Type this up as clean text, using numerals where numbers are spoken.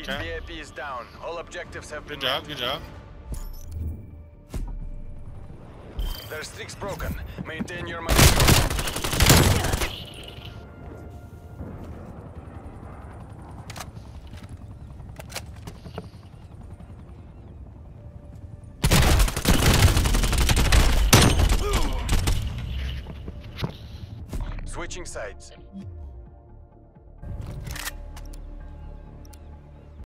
Repeat, Okay. VIP is down. All objectives have been Good job, met. good job. Their streak's broken. Maintain your momentum. Switching sides.